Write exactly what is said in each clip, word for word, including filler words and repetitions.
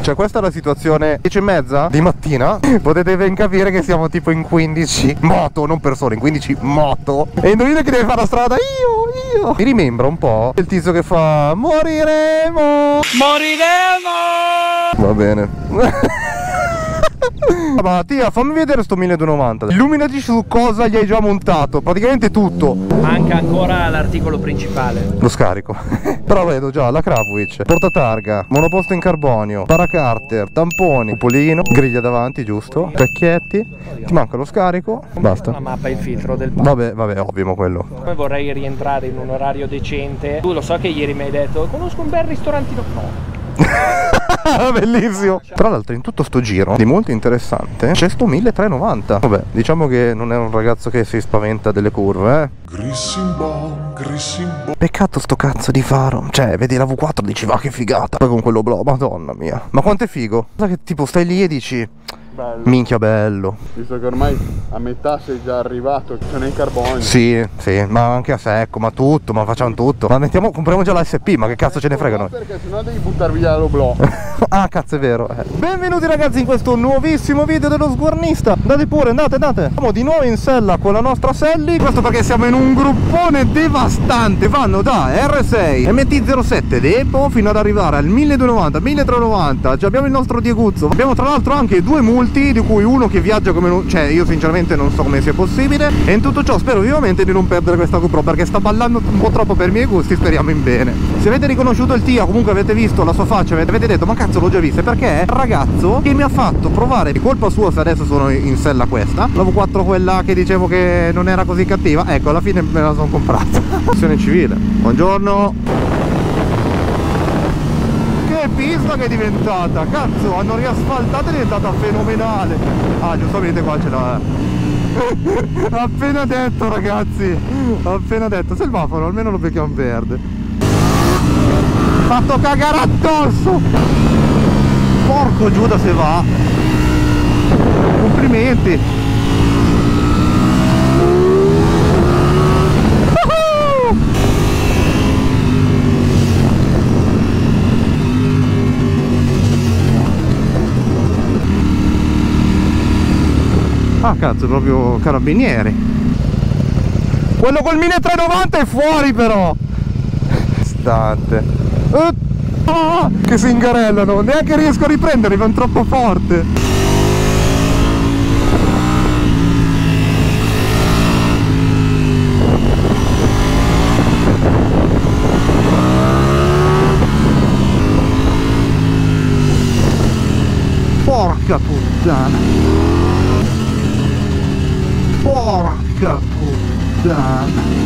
Cioè questa è la situazione dieci e mezza di mattina. Potete ben capire che siamo tipo in quindici moto, non persone, in quindici moto. E indovina chi deve fare la strada? Io, io. Mi rimembra un po' il tizio che fa moriremo. Moriremo. Va bene. Mattia, fammi vedere sto milleduecentonovanta. Illuminaci su cosa gli hai già montato. Praticamente tutto. Manca ancora l'articolo principale. Lo scarico. Però vedo già la Kravwitch, portatarga, monoposto in carbonio, paracarter, tamponi, cupolino, griglia davanti, giusto, specchietti. Ti manca lo scarico. Basta. La mappa e il filtro del palco. Vabbè, vabbè, ovvio, ma quello. Poi vorrei rientrare in un orario decente. Tu lo so che ieri mi hai detto conosco un bel ristorantino. No. Bellissimo. Tra l'altro in tutto sto giro di molto interessante c'è sto milletrecentonovanta. Vabbè, diciamo che non è un ragazzo che si spaventa delle curve, eh. Grissimbon, Grissimbon. Peccato sto cazzo di faro. Cioè, vedi la V quattro dici va che figata. Poi con quello blu, madonna mia. Ma quanto è figo. Cosa che tipo stai lì e dici bello. Minchia bello. Visto che ormai a metà sei già arrivato, sono in carbonio. Sì, sì, ma anche a secco, ma tutto, ma facciamo tutto. Ma mettiamo, compriamo già la S P, ma che cazzo ce ne frega noi? Perché sennò devi buttare via lo blò. Ah cazzo è vero, eh. Benvenuti ragazzi in questo nuovissimo video dello sguarnista. Andate pure, andate, andate. Siamo di nuovo in sella con la nostra Sally. Questo perché siamo in un gruppone devastante. Vanno da R sei, M T zero sette Depo fino ad arrivare al milleduecentonovanta, milletrecentonovanta. Già abbiamo il nostro Dieguzzo. Abbiamo tra l'altro anche due multi, di cui uno che viaggia come non... cioè io sinceramente non so come sia possibile. E in tutto ciò spero vivamente di non perdere questa GoPro perché sta ballando un po' troppo per i miei gusti. Speriamo in bene. Se avete riconosciuto il Tia, comunque avete visto la sua faccia, avete detto ma cazzo l'ho già vista, perché è il ragazzo che mi ha fatto provare, di colpa sua se adesso sono in sella questa, la V quattro quella che dicevo che non era così cattiva, ecco alla fine me la sono comprata. Missione civile, buongiorno. Che pista che è diventata, cazzo, hanno riasfaltato, è diventata fenomenale. Ah giustamente qua ce l'ha. Appena detto ragazzi, appena detto, semaforo almeno lo becchiamo verde. Fatto cagare addosso. Porco Giuda se va. Complimenti. Ah cazzo, proprio carabinieri. Quello col milletrecentonovanta è fuori però. Stante. Uh, oh, che si ingarellano, neanche riesco a riprenderli, vanno troppo forte. Porca puttana. Porca puttana.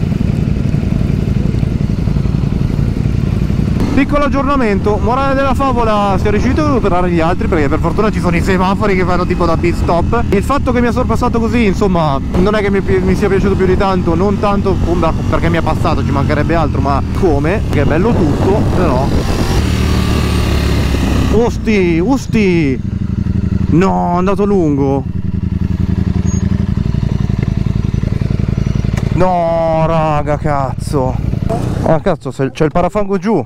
Piccolo aggiornamento, morale della favola, si è riuscito a superare gli altri perché per fortuna ci sono i semafori che fanno tipo da pit stop. Il fatto che mi ha sorpassato così, insomma, non è che mi, mi sia piaciuto più di tanto, non tanto perché mi ha passato, ci mancherebbe altro, ma come, che è bello tutto, però... Usti, usti! No, è andato lungo! No, raga, cazzo! Ah, cazzo, c'è il parafango giù!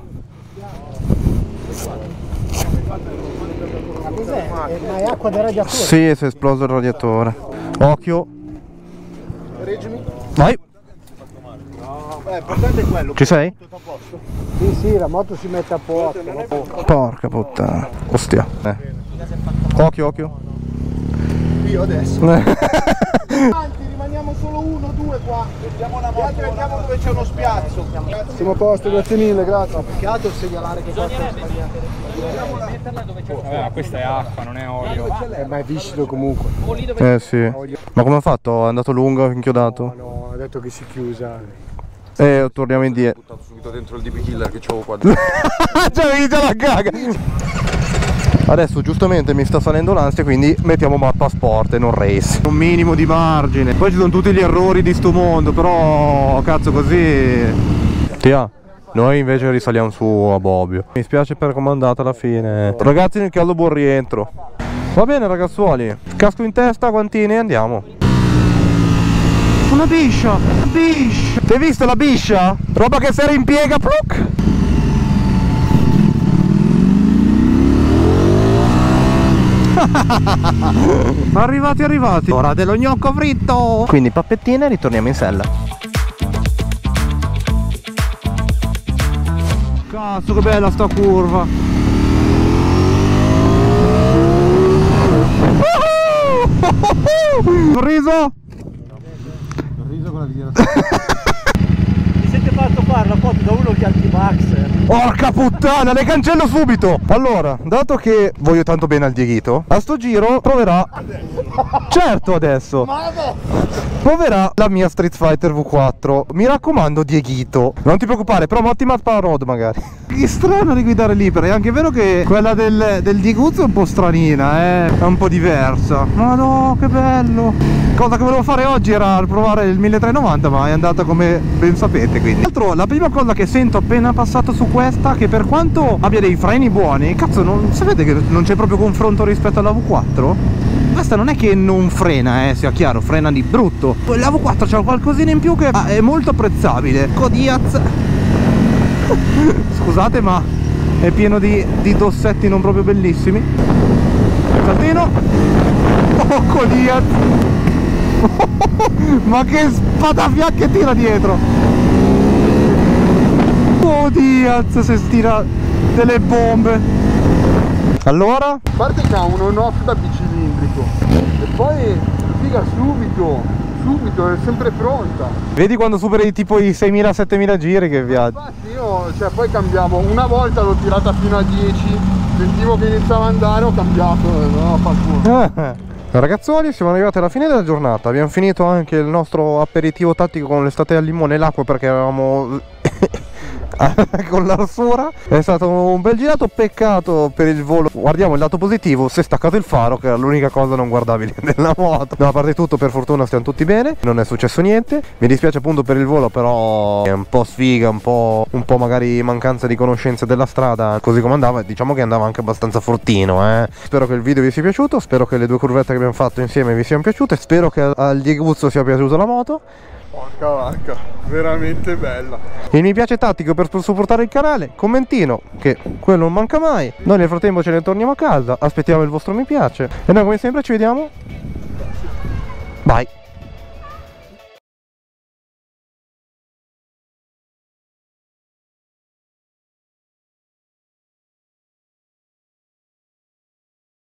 Ma è acqua del radiatore? Sì, si è esploso il radiatore. Occhio. Reggimi. Vai. Eh, l'importante è quello. Ci sei? Sì, sì, la moto si mette a posto. Porca puttana. Ostia. Eh. Occhio, occhio. Io adesso. Avanti, rimaniamo solo uno, due qua. Mettiamo una moto. Gli altri andiamo dove c'è uno spiazzo. Siamo a posto, grazie mille, grazie. Peccato segnalare che qua Vabbè, questa è acqua, non è olio. Eh, ma è viscido comunque. Eh sì. Ma come ha fatto? È andato lungo, inchiodato? No, no, ha detto che si chiusa. Eh, torniamo indietro. Ho buttato subito dentro il D B Killer che c'avevo qua. C'avevi già la gaga! Adesso giustamente mi sta salendo l'ansia, quindi mettiamo mappa sport e non race. Un minimo di margine. Poi ci sono tutti gli errori di sto mondo, però cazzo così... Tia, noi invece risaliamo su a Bobbio. Mi spiace per com'è andata alla fine. Ragazzi, nel caldo buon rientro. Va bene ragazzuoli, casco in testa, guantini e andiamo. Una biscia, biscia. Ti hai visto la biscia? Roba che si rimpiega, pluc. Arrivati, arrivati. Ora dello gnocco fritto. Quindi pappettine, ritorniamo in sella. Cazzo che bella sta curva. Sorriso? Sorriso con la via. Mi siete fatto fare la foto da uno che ha il T-Max. Porca puttana, le cancello subito. Allora, dato che voglio tanto bene al Dieghito, a sto giro proverà. Certo adesso. Ma adesso! Proverà la mia Street Fighter V quattro. Mi raccomando Dieghito, non ti preoccupare, però ottima Power Road magari. Che strano di guidare libera. È anche vero che quella del, del Dieguzzo è un po' stranina, eh? È un po' diversa. Ma no, che bello. Cosa che volevo fare oggi era provare il milletrecentonovanta, ma è andata come ben sapete, quindi. Tra l'altro, la prima cosa che sento appena passato su questa, che per quanto abbia dei freni buoni, cazzo, non sapete che non c'è proprio confronto rispetto alla V quattro? Questa non è che non frena, eh, sia chiaro, frena di brutto. La V quattro c'ha qualcosina in più che è molto apprezzabile. Codiaz. Scusate, ma è pieno di, di dossetti non proprio bellissimi. Saltino. Oh, Codiaz. Ma che spatafia che tira dietro. Oh Diaz, se stira delle bombe. Allora? A parte che ha un on-off da bicilindrico e poi figa subito, subito, è sempre pronta. Vedi quando superi tipo i seimila settemila giri che viaggi. Infatti io, cioè, poi cambiavo, una volta l'ho tirata fino a dieci, sentivo che iniziava ad andare, ho cambiato, no, fa culo. Ragazzuoli, siamo arrivati alla fine della giornata. Abbiamo finito anche il nostro aperitivo tattico con l'estate al limone e l'acqua perché avevamo con l'arsura. È stato un bel girato, peccato per il volo. Guardiamo il lato positivo, si è staccato il faro, che era l'unica cosa non guardabile della moto. No, a parte tutto, per fortuna stiamo tutti bene, non è successo niente. Mi dispiace appunto per il volo, però è un po' sfiga, un po', un po' magari mancanza di conoscenza della strada, così come andava. Diciamo che andava anche abbastanza fortino, eh. Spero che il video vi sia piaciuto, spero che le due curvette che abbiamo fatto insieme vi siano piaciute, spero che al Dieguzzo sia piaciuta la moto. Porca vacca, veramente bella. Il mi piace tattico per supportare il canale, commentino, che quello non manca mai. Noi nel frattempo ce ne torniamo a casa, aspettiamo il vostro mi piace e noi come sempre ci vediamo. Bye.